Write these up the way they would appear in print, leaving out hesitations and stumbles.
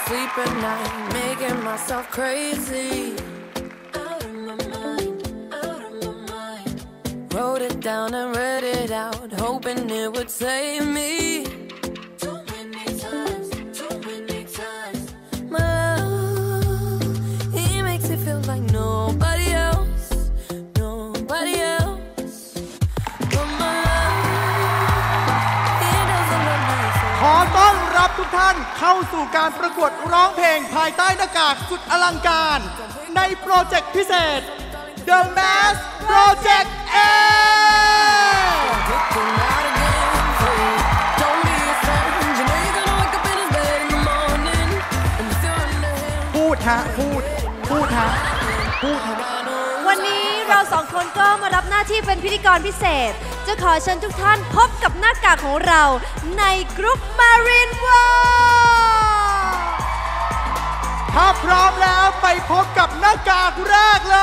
sleep at night, making myself crazy. Out of my mind, out of my mind. Wrote it down and read it out, hoping it would save me. Too many times, too many times. My love, he makes it feel like nobody else, nobody else. But my love, he doesn't love me so. ขอต้อนรับทุกท่านเข้าสู่การประกวดร้องเพลงภายใต้หน้ากากสุดอลังการในโปรเจกต์พิเศษ The Mask Project A พูดฮะพูดฮะวันนี้เราสองคนก็มารับหน้าที่เป็นพิธีกรพิเศษจะขอเชิญทุกท่านพบกับหน้ากากของเราในกรุ๊ป Marine World ถ้าพร้อมแล้วไปพบกับหน้ากากแรกเลย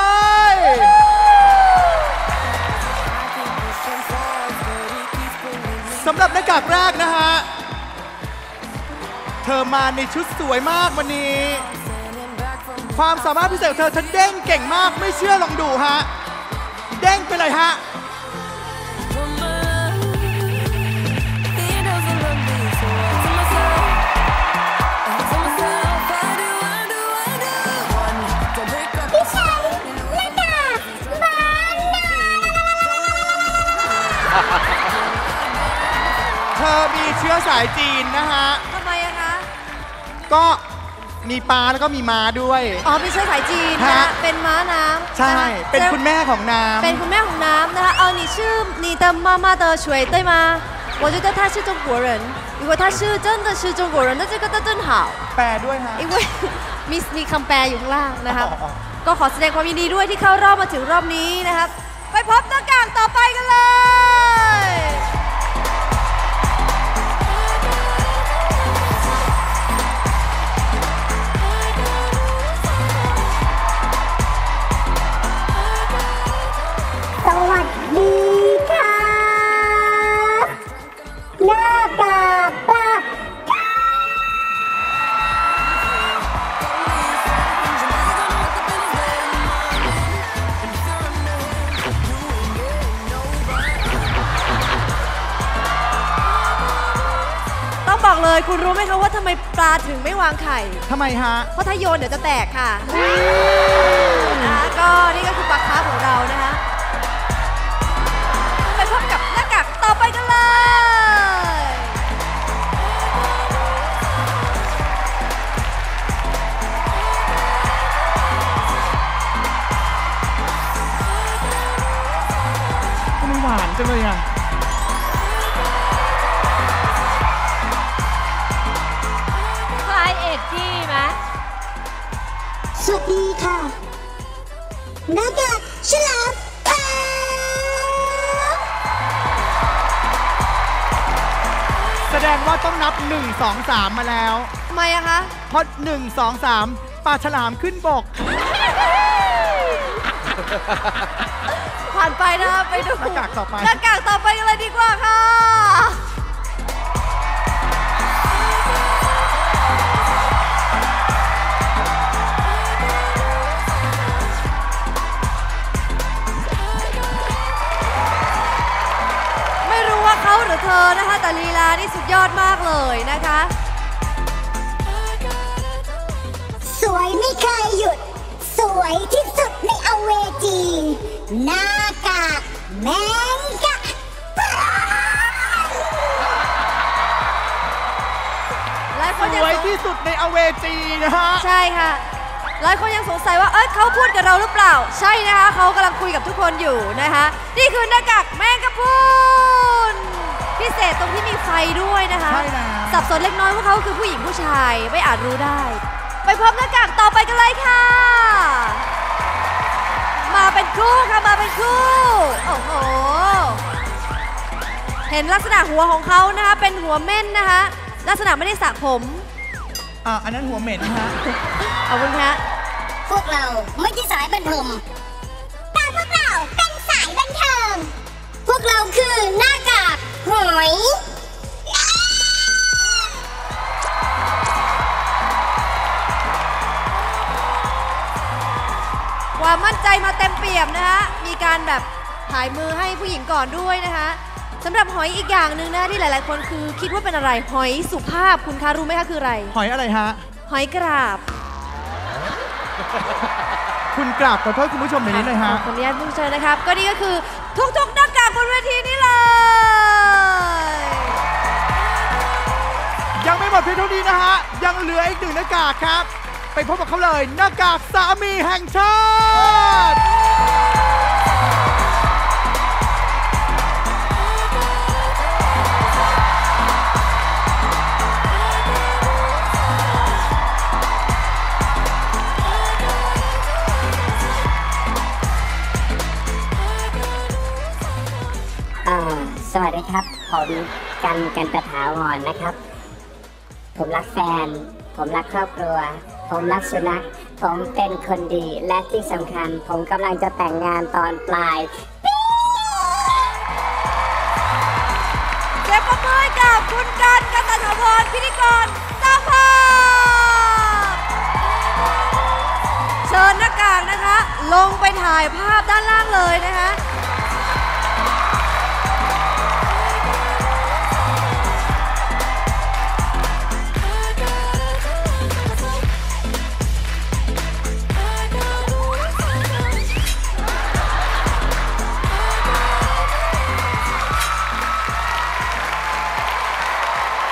สำหรับหน้ากากแรกนะฮะเธอมาในชุดสวยมากวันนี้ความสามารถพิเศษของเธอเด้งเก่งมากไม่เชื่อลองดูฮะเด้งไปเลยฮะเธอมีเชื้อสายจีนนะฮะทำไมอะคะก็มีปลาแล้วก็มีม้าด้วยอ๋อมีเชื้อสายจีนนะเป็นม้าน้ำใช่เป็นคุณแม่ของน้ำเป็นคุณแม่ของน้ำนะคะ你是你的妈妈的水对吗我觉得他是中国人如果他是真的是中国人那这个真好แปลด้วยฮะ因为มีคำแปลอยู่ข้างล่างนะครับก็ขอแสดงความยินดีด้วยที่เข้ารอบมาถึงรอบนี้นะครับไปพบหน้ากากต่อไปกันเลยสวัสดีค่ะหน้ากากปลาต้องบอกเลยคุณรู้ไหมคะว่าทำไมปลาถึงไม่วางไข่ทำไมฮะเพราะถ้าโยนเดี๋ยวจะแตกค่ะก็นี่ก็คือปลาคาร์ฟของเรานะคะไปพบกับหน้ากากต่อไปกันเลยทำไมหวานจังเลยอ่ะคล้ายเอกกี้ไหมสวัสดีค่ะหน้ากากฉลามแสดงว่าต้องนับ1 2 3มาแล้วทำไมอะคะเพราะ1 2 3ปลาฉลามขึ้นบกผ่านไปนะคะไปดูหน้ากากต่อไปหน้ากากต่อไปกันเลยดีกว่าค่ะไม่รู้ว่าเขาหรือเธอนะคะแต่ลีลานี่สุดยอดมากเลยนะคะสวยไม่เคยหยุดสวยที่สุดในอเวจีหน้ากากแมงกะสวยที่สุดในอเวจีนะฮะใช่ค่ะหลายคนยังสงสัยว่าเขาพูดกับเราหรือเปล่าใช่นะคะเขากำลังคุยกับทุกคนอยู่นะคะนี่คือหน้ากากแมงกะพรุนพิเศษตรงที่มีไฟด้วยนะคะสับสนเล็กน้อยว่าเขาคือผู้หญิงผู้ชายไม่อาจรู้ได้ไปพบหน้ากากต่อไปกันเลยค่ะมาเป็นคู่ค่ะมาเป็นคู่โอ้โหเห็นลักษณะหัวของเขานะคะเป็นหัวเม่นนะคะลักษณะไม่ได้สระผมอันนั้นหัวเหม็นฮะขอบคุณค่ะพวกเราไม่ใช่สายบันเทิงแต่พวกเราเป็นสายบันเทิงพวกเราคือหน้ากากหอยสมั่นใจมาเต็มเปี่ยมนะคะมีการแบบถ่ายมือให้ผู้หญิงก่อนด้วยนะคะสำหรับหอยอีกอย่างหนึ่งนะที่หลายๆคนคือคิดว่าเป็นอะไรหอยสุภาพคุณคะรู้ไหมคะคืออะไรหอยอะไรฮะหอยกราบคุณกราบขอโทษคุณผู้ชมในนี้เลยฮะขออนุญาตผู้เชิญนะครับก็นี่ก็คือทุกๆหน้ากากบนเวทีนี้เลยยังไม่หมดเพียงเท่านี้นะฮะยังเหลืออีก1หน้ากากครับไปพบกับเขาเลยหน้ากากสามีแห่งชาติสวัสดีครับผมกันประถาวรนะครับผมรักแฟนผมรักครอบครัวผมรักสุนัขผมเป็นคนดีและที่สำคัญผมกำลังจะแต่งงานตอนปลายเสียงปรบมือให้กับคุณกันตถาวรพิธีกรสร้างภาพเชิญหน้ากากนะคะลงไปถ่ายภาพด้านล่างเลยนะคะ